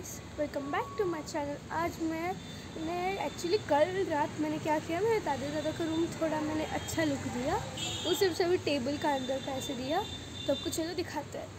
Guys, welcome back to my channel. आज मैंने actually कल रात मैंने क्या किया, मेरे दादा का रूम थोड़ा मैंने अच्छा लुक दिया। वो सिर्फ सभी टेबल का अंदर का ऐसे दिया, तो आपको चलो दिखाते हैं।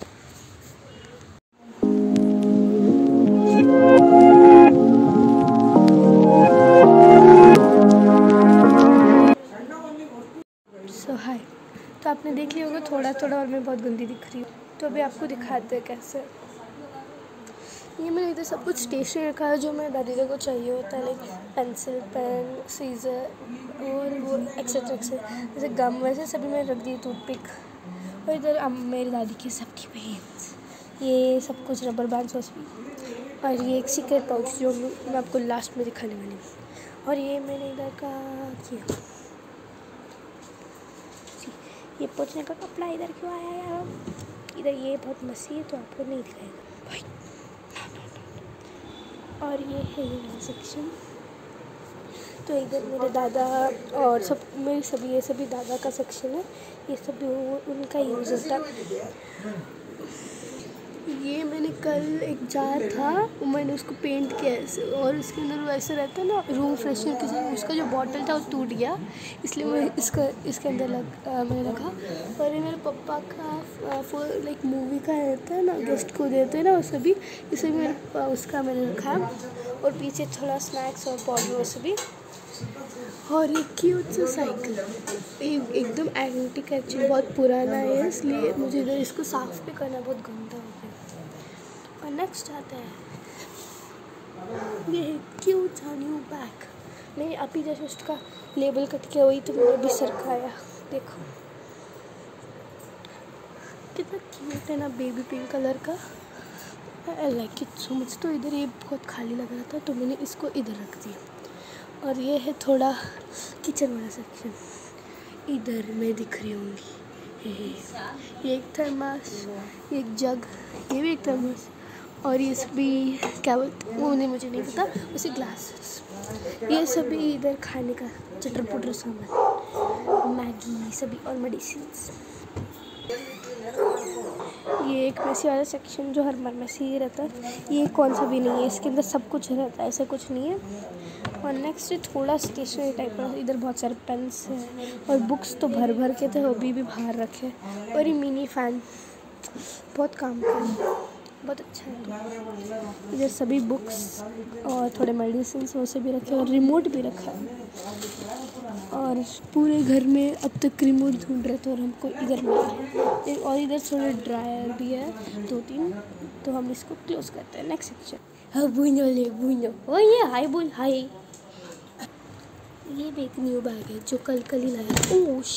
सो हाय, तो आपने देख लिया होगा थोड़ा थोड़ा, और मैं बहुत गंदी दिख रही हूँ। तो अभी आपको दिखाते हैं कैसे। ये मैंने इधर सब कुछ स्टेशनरी रखा है जो मेरे दादी को चाहिए होता है, लाइक पेंसिल, पेन, सीज़र और वो एक्सेट्रा जैसे गम, वैसे सभी मैंने रख दिए, टूथपिक। और इधर मेरी दादी के सबकी पेन्स, ये सब कुछ रबर बैंड भी। और ये एक सीक्रेट पाउच जो मैं आपको लास्ट में दिखाने वाली हूँ। और ये मैंने इधर का किया, ये पोछने का कपड़ा इधर क्यों आया यार, इधर ये बहुत मसी है तो आपको नहीं दिखाएगा भाई। और ये है ये सेक्शन, तो इधर मेरे दादा और सब मेरी सभी ये सभी दादा का सेक्शन है। ये सभी उनका यूज़ होता है। ये मैंने कल एक जार था, मैंने उसको पेंट किया ऐसे, और इसके अंदर वैसे रहता है ना रूम फ्रेशनर किसी, उसका जो बॉटल था वो टूट गया, इसलिए मैं इसके अंदर मैंने रखा। और ये मेरे पापा का लाइक मूवी का रहता है ना, गेस्ट को देते हैं ना वो सभी, इसलिए मेरे उसका मैंने रखा। और पीछे थोड़ा स्नैक्स और पाउडर वो सभी। और ये क्यूट सा साइकिल, एकदम एंटीक एक्चुअली, बहुत पुराना है, इसलिए मुझे इधर इसको साफ भी करना बहुत गंदा हो गया। और नेक्स्ट आता है ये क्यूट सा न्यू बैग, मैंने अभी जैसे उसका लेबल कट किया वही तो मैंने अभी सरकाया। देखो कितना क्यूट है ना, बेबी पिंक कलर का। I like it so much. तो इधर ये बहुत खाली लग रहा था तो मैंने इसको इधर रख दिया। और ये है थोड़ा किचन वाला सेक्शन, इधर मैं दिख रही होंगी। ये एक थर्मास, एक जग, ये भी एक थर्मास, और ये सभी क्या बोलते वो नहीं, मुझे नहीं पता, उसे ग्लासेस। ये सभी इधर खाने का चटर पुटर सामान, मैगी सभी और मेडिसिन्स। ये एक मैसी वाला सेक्शन जो हर बार मैसी ही रहता है, ये कौन सा भी नहीं है, इसके अंदर सब कुछ रहता है, ऐसा कुछ नहीं है। और नेक्स्ट थोड़ा स्टेशनरी टाइप का, इधर बहुत सारे पेन्स हैं और बुक्स तो भर भर के थे, वो भी बाहर रखे। और ये मिनी फ़ैन बहुत काम का है, बहुत अच्छा है। इधर सभी बुक्स और थोड़े मेडिसिन वो से भी रखे, और रिमोट भी रखा है। और पूरे घर में अब तक रिमोट ढूंढ रहे थे और हमको इधर मिला है। और इधर थोड़े ड्रायर भी है 2-3, तो हम इसको क्लोज करते हैं। नेक्स्ट सेक्शन, हाँ बुनो ओ ये हाय बोल हाय। ये भी एक न्यू बैग है जो कल ही लाया। ओश,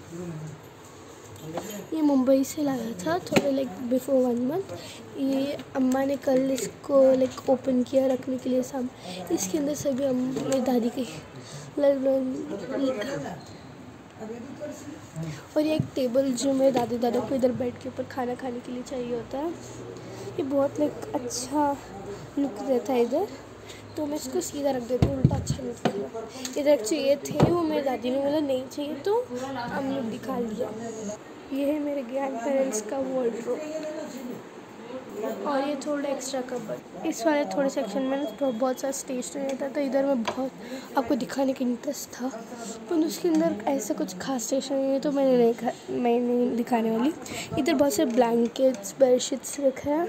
ये मुंबई से लाया था थोड़े लाइक बिफोर 1 मंथ। ये अम्मा ने कल इसको लाइक ओपन किया रखने के लिए सब। इसके अंदर सभी मेरी दादी के और ये एक टेबल जो मेरे दादा को इधर बैठ के ऊपर खाना खाने के लिए चाहिए होता है। ये बहुत लाइक अच्छा लुक देता है इधर, तो मैं इसको सीधा रख देती हूँ, उल्टा अच्छा नहीं दिखेगा। इधर चाहिए थे वो, मेरी दादी ने बोला नहीं चाहिए तो हमने दिखा लिया। ये है मेरे ग्रैंड पेरेंट्स का वार्डरोब। और ये थोड़ा एक्स्ट्रा कबर्ड। इस वाले थोड़े सेक्शन में तो बहुत सारा स्टेशनरी रहता था, इधर में बहुत आपको दिखाने का इंटरेस्ट था, पर उसके अंदर ऐसा कुछ खास स्टेशनरी है तो मैं नहीं दिखाने वाली। इधर बहुत सारे ब्लैंकेट्स, बेडशीट्स रखे हैं।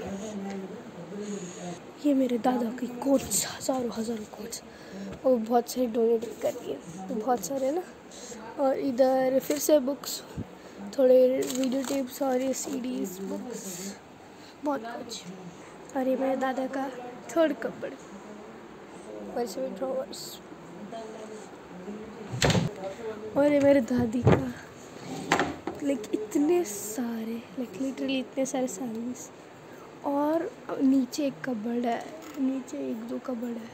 ये मेरे दादा की कोट्स, हज़ारों कोट्स, और बहुत सारे डोनेट कर दिए, तो बहुत सारे ना। और इधर फिर से बुक्स, थोड़े वीडियो टेप्स और ये सीडीज़, बुक्स, बहुत कुछ। और ये मेरे दादा का थर्ड कपड़, और इसमें ड्रॉवर्स। और ये मेरे दादी का लाइक इतने सारे, लाइक लिटरली इतने सारे साड़ीज़। और नीचे एक कबर्ड है, नीचे 1-2 कबर्ड है,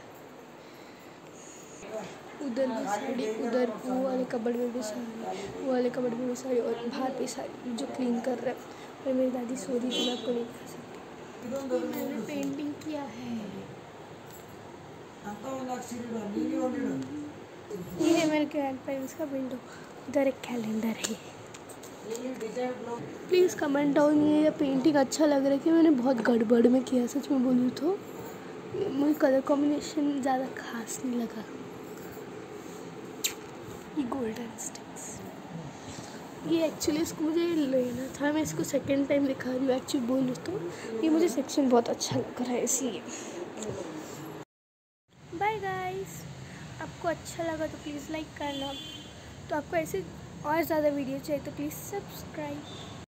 उधर भी साड़ी, उधर वो वाले कबर्ड में भी साड़ी, वो वाले कबर्ड में भी साड़ी, और बाहर भी साड़ी जो क्लीन कर रहे हैं। और मेरी दादी सो रही थी, मैं आपको नहीं दिखा सकती। मैंने पेंटिंग किया है। ये है मेरे ग्रैंड पेरेंट्स का विंडो, इधर एक कैलेंडर है। प्लीज़ कमेंट डाउन, ये पेंटिंग अच्छा लग रहा है कि मैंने बहुत गड़बड़ में किया, सच में बोलूँ तो। मुझे कलर कॉम्बिनेशन ज़्यादा खास नहीं लगा। ये गोल्डन स्टिक्स, ये एक्चुअली इसको मुझे लेना था, मैं इसको सेकंड टाइम दिखा रही हूँ एक्चुअली बोलूँ तो। ये मुझे सेक्शन बहुत अच्छा लग रहा है इसलिए। बाय गाइस, आपको अच्छा लगा तो प्लीज़ लाइक करना। तो आपको ऐसे और ज़्यादा वीडियो चाहिए तो प्लीज़ सब्सक्राइब।